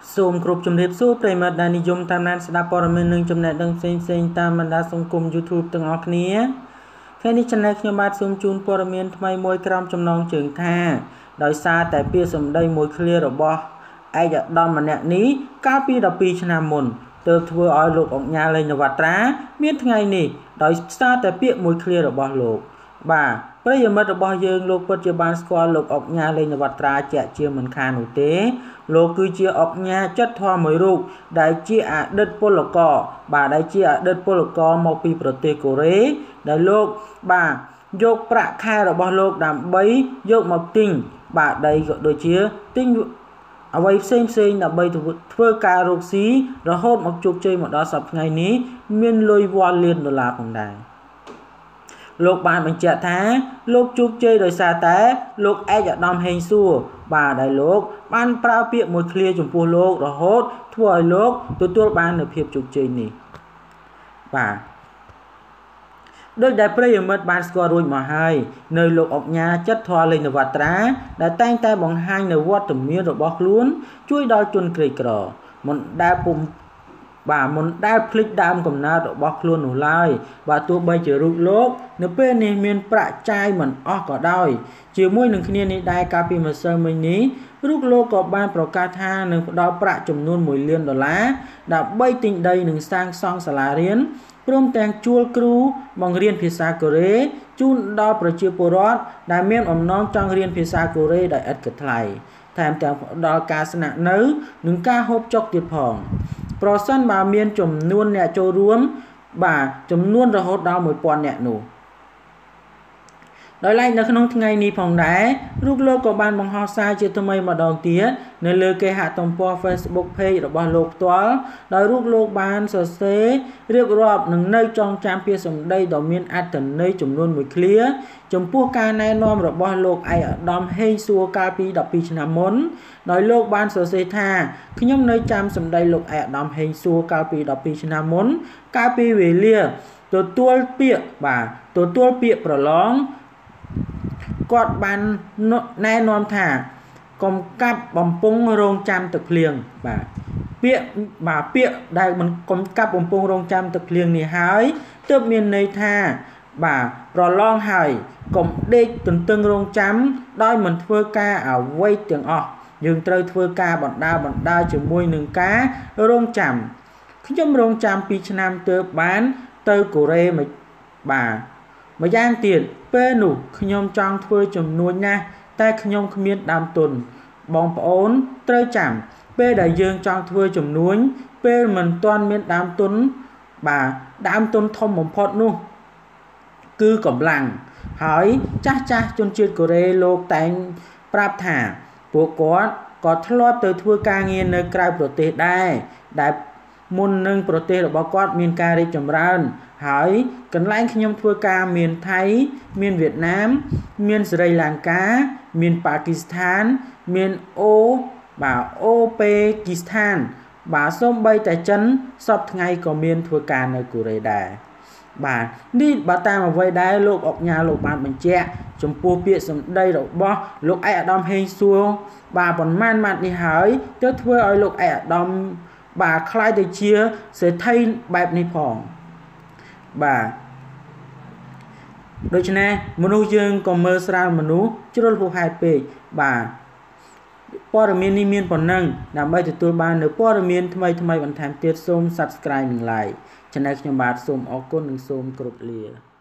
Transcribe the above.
សូមគ្រប់ជំរាបសួរប្រិយមិត្តដែលនិយមតាមដានស្ដាប់ព័ត៌មាននិងចំណេះដឹងផ្សេងៗតាមបណ្ដាសង្គម YouTube ទាំងអស់គ្នាថ្ងៃនេះ Channel ខ្ញុំបាទសូមជូនព័ត៌មានថ្មីមួយក្រោមចំណងជើងថាដោយសារតែពាក្យសម្ដីមួយឃ្លារបស់ឯកឧត្តមម្នាក់នេះកាលពី12ឆ្នាំមុនទើបធ្វើឲ្យលោកអង្គញាលេងនវត្រាមានថ្ងៃនេះដោយសារតែពាក្យមួយឃ្លារបស់លោកបាទប្រិយមិត្តរបស់យើងលោកពិតជាបានស្គាល់លោកអង្គញាលេងនវត្រាជាក់ជាមិនខាននោះទេលោកគឺជាអង្គញាចិត្តធម៌មួយរូបដែលជាអតីតពលករបាទដែលជាអតីតពលករមកពីប្រទេសកូរ៉េដែលលោកបាទយកប្រាក់ខែរបស់លោកដើម្បីយកមកទិញបាទដីក៏ដូចជាទិញអ្វីផ្សេងដើម្បីធ្វើការរកស៊ីរហូតមកជោគជ័យមកដល់សប្តាហ៍ថ្ងៃនេះមានលុយវ៉ាន់លានដុល្លារផងដែរលោកបានបញ្ជាក់ថាលោកជោគជ័យដោយសារតែលោកឯកឧត្តមហេងសួរបាទដែលលោកបានប្រើពាក្យមួយឃ្លាចំពោះលោករហូតធ្វើឲ្យលោកទទួលបាននូវភាពជោគជ័យនេះបាទដោយដែលប្រិយមិត្តបានស្គាល់រួចមកហើយនៅលោកអង្គញាចិត្តធម៌លេងនវត្រាដែលតែងតែបង្ហាញនៅវត្តមានរបស់ខ្លួនជួយដល់ជនក្រីក្រមិនដែលភ្លេចដើមកំណើតរបស់ខ្លួននោះឡើយបាទទោះបីជារូបលោកនៅពេលនេះមានប្រាក់ចាយមិនអស់ក៏ដោយជាមួយនឹងគ្នានេះដែរកាលពីម្សិលមិញនេះរូបលោកក៏បានប្រកាសថានឹងផ្ដល់ប្រាក់ចំនួន$1 លានដើម្បីទិញដីនិងសាងសង់សាលារៀនព្រមទាំងជួលគ្រូបង្រៀនភាសាកូរ៉េជូនដល់ប្រជាពលរដ្ឋដែលមានអំណងចង់រៀនភាសាកូរ៉េដោយឥតគិតថ្លៃថែមទាំងផ្ដល់ការស្នាក់នៅនិងការហូបចុកទៀតផងប្រសិនបើមានចំនួនអ្នកចូលរួមបាទចំនួនរហូតដល់1000អ្នកនោះដោយឡែកនៅក្នុងថ្ងៃនេះផងដែររូបលោកក៏បានបង្ហោះសារជាថ្មីម្ដងទៀតនៅលើគេហទំព័រ Facebook Page របស់លោកផ្ទាល់ដោយរូបលោកបានសរសេររៀបរាប់នឹងនៅចងចាំពាក្យសម្ដីដ៏មានអត្ថន័យចំនួន1ឃ្លាចំពោះការណែនាំរបស់លោកឯកឧត្តមហេងសួរកាលពី12ឆ្នាំមុនដោយលោកបានសរសេរថាខ្ញុំនៅចាំសម្ដីលោកឯកឧត្តមហេងសួរកាលពី12ឆ្នាំមុនកាលពីវេលាទទួលពាក្យប្រឡងគាត់បានណែនាំថាកុំកាប់បំពង់រងចាំទឹកភ្លៀងបាទពាក្យដែលមិនកុំកាប់បំពង់រងចាំទឹកភ្លៀងនេះហើយទើបមានន័យថាបាទប្រឡងហើយកុំដេកទន្ទឹងរងចាំដោយមិនធ្វើការអ្វីទាំងអស់យើងត្រូវធ្វើការបណ្ដាជាមួយនឹងការរងចាំខ្ញុំរងចាំ2ឆ្នាំទើបបានទៅកូរ៉េបាទម្យ៉ាងទៀតពេលនោះខ្ញុំចង់ធ្វើចំនួនណាស់តែខ្ញុំគ្មានដើមទុនបងប្អូនត្រូវចាំពេលដែលយើងចង់ធ្វើចំនួនពេលមិនទាន់មានដើមទុនបាទដើមទុនធំបំផុតនោះគឺកម្លាំងហើយចាស់ជនជាតិកូរ៉េលោកតែងប្រាប់ថាពួកគាត់ក៏ធ្លាប់ទៅធ្វើការងារនៅក្រៅប្រទេសដែរដែលមុននឹងប្រទេសរបស់គាត់មានការរីកចម្រើនហើយកន្លែងខ្ញុំធ្វើការមានថៃមានវៀតណាមមានស្រីលង្កាមានប៉ាគីស្ថានមានអូពេគីស្ថានបាទសូម្បីតែចិនសពថ្ងៃក៏មានធ្វើការនៅកូរ៉េដែរបាទនេះបើតាមអ្វីដែលលោកអង្គញាលោកបានបញ្ជាក់ចំពោះពាក្យសម្ដីរបស់លោកឯកឧត្តមហេងសួរបាទប៉ុន្មានម៉ាត់នេះហើយទើបធ្វើឲ្យលោកឯកឧត្តមបាទខ្លាយទៅជាសេដ្ឋីបែបនេះផងបាទដូច្នេះមនុស្សយើងក៏មើលស្រាលមនុស្សជ្រុលហួសហេតុពេកបាទព័ត៌មាននេះមានប៉ុណ្ណឹងដើម្បីទទួលបាននូវព័ត៌មានថ្មីបន្ថែមទៀតសូម Subscribe និង Like Channel ខ្ញុំបាទសូមអរគុណនិងសូមគោរពលា